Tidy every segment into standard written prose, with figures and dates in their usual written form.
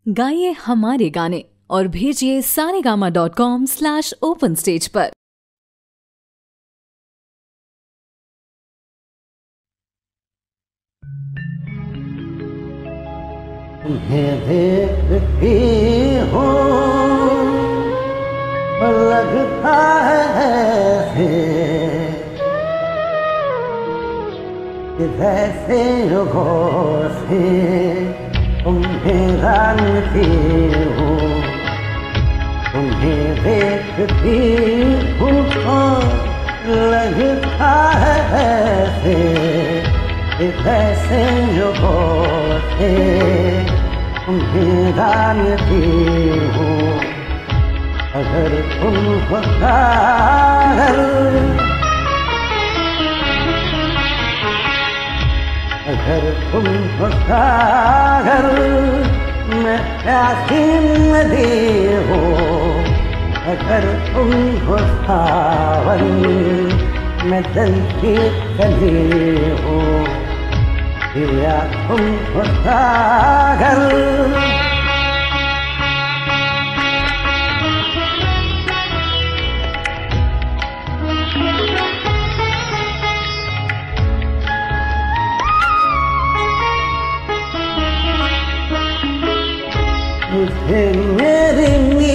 गाइए हमारे गाने और भेजिए saregama.com/open stage पर। तुम्हें देखती हूँ लगता है जैसे युगों से तुम्हें जानती हूँ। तुम्हें देखती हूँ तो लगता है जैसे युगों से तुम्हें जानती हूँ। अगर तुम सागर मैं प्यासी नदी हूँ। अगर तुम सावन मैं जलती कली हूँ। या तुम सागर मुझे मेरी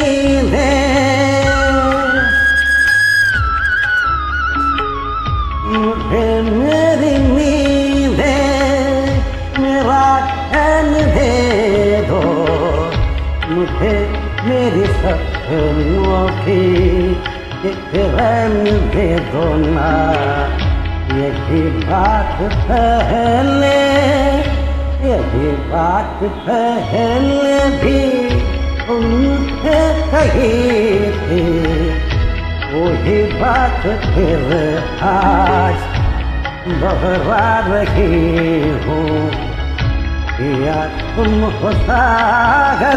नींदें मेरा चैन दे दो। मुझे मेरी सपनों की एक रैन दे दो ना। यही बात पहले भी तुमसे कही थी। वही बात फिर आज दोहरा रही हूँ। या तुम हो सागर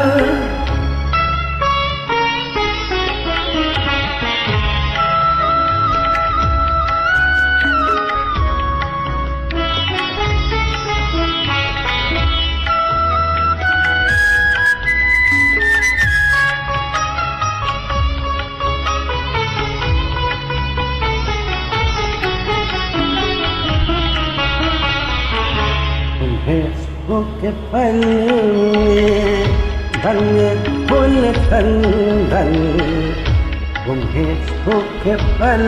के पल धन फूल चंदन। तुम्हें के पल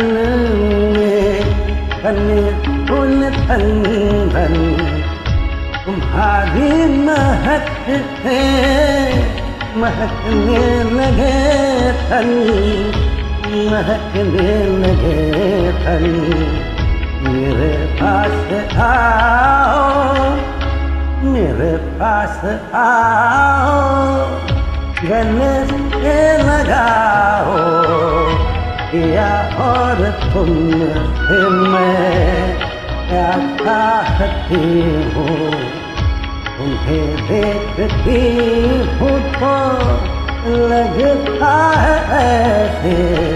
धन फूल चंदन। तुम्हारी महक से महकने लगे तन। महकने लगे तन। मेरे पास आओ, मेरे पास आओ, गले से लगाओ। या और तुमसे मैं क्या चाहती हूँ। तुम्हें देखती हूँ तो लगता है ऐसे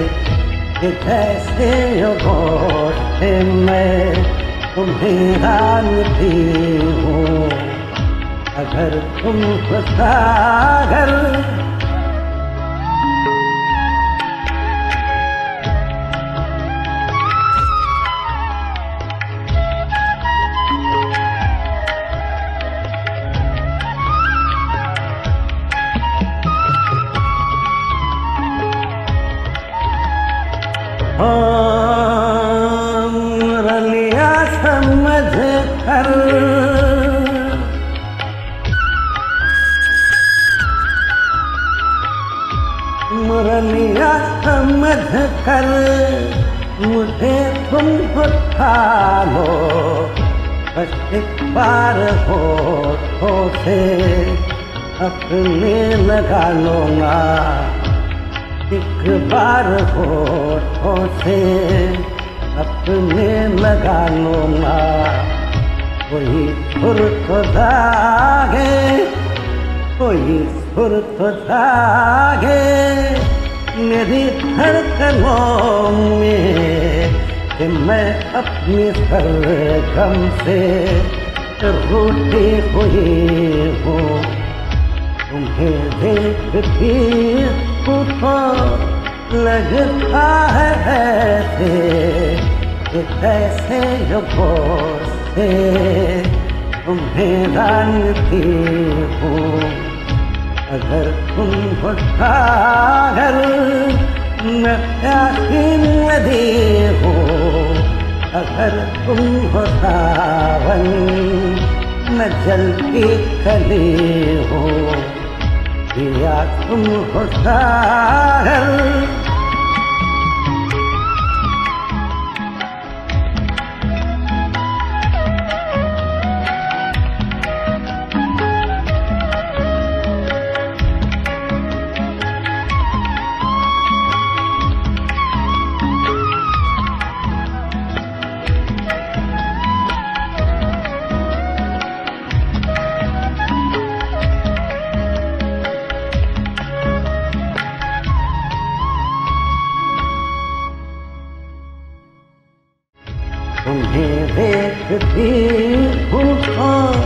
जैसे युगों से मैं तुम्हें जानती हूँ। अगर तुम सागर रलिया समझ कर मुरलिया समझ कर मुझे तुम उठा लो। बस एक बार होठों से अपने लगा लो ना। एक बार होठों से अपने लगा लो ना। कोई सुर तो जागे, कोई सुर तो जागे मेरी धड़कनों में कि मैं अपनी सरगम से रूठी हुई हूँ। तुम्हें देखती हूँ तो लगता है ऐसे कि कैसे जो से तुम्हें जानती हूँ। अगर तुम हो सागर मैं प्यासी नदी हूँ, अगर तुम हो सावन मैं जलती कली हूँ, या तुम हो सागर तुम्हें देखती हूँ